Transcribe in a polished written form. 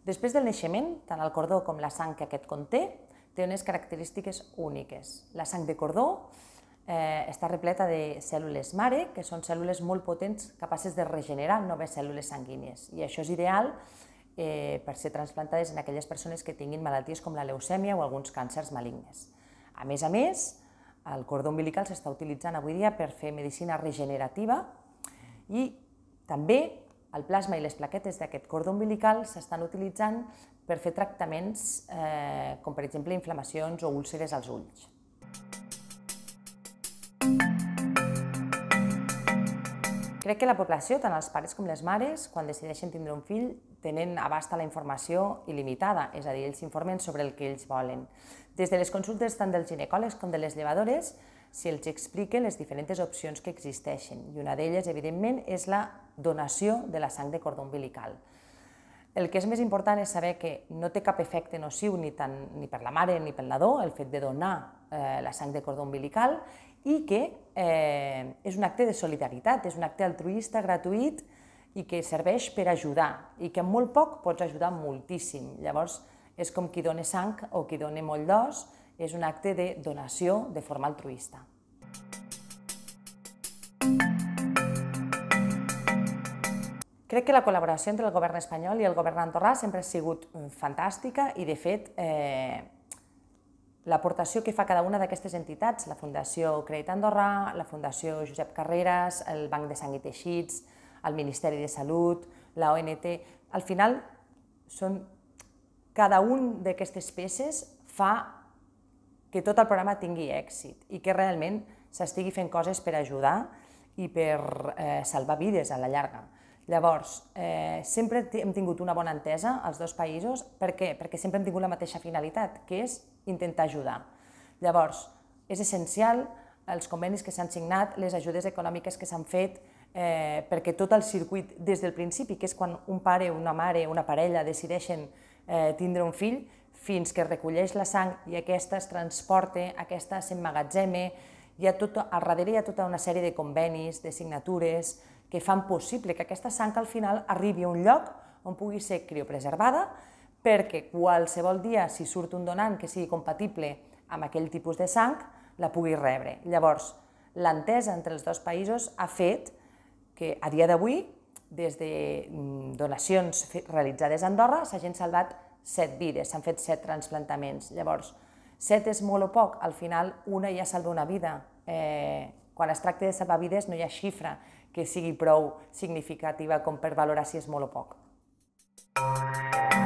Després del naixement, tant el cordó com la sang que aquest conté té unes característiques úniques. La sang de cordó està repleta de cèl·lules mare, que són cèl·lules molt potents capaces de regenerar noves cèl·lules sanguínies. I això és ideal per ser transplantades en aquelles persones que tinguin malalties com la leucèmia o alguns càncers malignes. A més, el cordó umbilical s'està utilitzant avui dia per fer medicina regenerativa i també el plasma i les plaquetes d'aquest cordó umbilical s'estan utilitzant per fer tractaments com per exemple inflamacions o úlceres als ulls. Crec que la població, tant els pares com les mares, quan decideixen tindre un fill, tenen abast a la informació il·limitada, és a dir, ells s'informen sobre el que ells volen. Des de les consultes tant dels ginecòlegs com de les llevadores, se'ls expliquen les diferents opcions que existeixen, i una d'elles, evidentment, és la donació de la sang de cordó umbilical. El que és més important és saber que no té cap efecte nociu ni per la mare ni pel nadó el fet de donar la sang de cordó umbilical i que és un acte de solidaritat, és un acte altruista, gratuït i que serveix per ajudar i que amb molt poc pots ajudar moltíssim. Llavors és com qui dona sang o qui dona moll d'os, és un acte de donació de forma altruista. Crec que la col·laboració entre el govern espanyol i el govern andorrà sempre ha sigut fantàstica i, de fet, l'aportació que fa cada una d'aquestes entitats, la Fundació Crèdit Andorrà, la Fundació Josep Carreras, el Banc de Sang i Teixits, el Ministeri de Salut, la ONT, al final cada un d'aquestes peces fa que tot el programa tingui èxit i que realment s'estigui fent coses per ajudar i per salvar vides a la llarga. Llavors, sempre hem tingut una bona entesa als dos països. Per què? Perquè sempre hem tingut la mateixa finalitat, que és intentar ajudar. Llavors, és essencial els convenis que s'han signat, les ajudes econòmiques que s'han fet, perquè tot el circuit des del principi, que és quan un pare, una mare, una parella decideixen tindre un fill, fins que recolleix la sang i aquesta es transporta, aquesta s'emmagatzema, al darrere hi ha tota una sèrie de convenis, de signatures, que fan possible que aquesta sang al final arribi a un lloc on pugui ser criopreservada perquè qualsevol dia, si surt un donant que sigui compatible amb aquell tipus de sang, la pugui rebre. Llavors, l'entesa entre els dos països ha fet que a dia d'avui, des de donacions realitzades a Andorra, s'hagin salvat 7 vides, s'han fet 7 transplantaments. Llavors, 7 és molt o poc, al final una ja salva una vida. Quan es tracta de salvar vides no hi ha xifra que sigui prou significativa com per valorar si és molt o poc.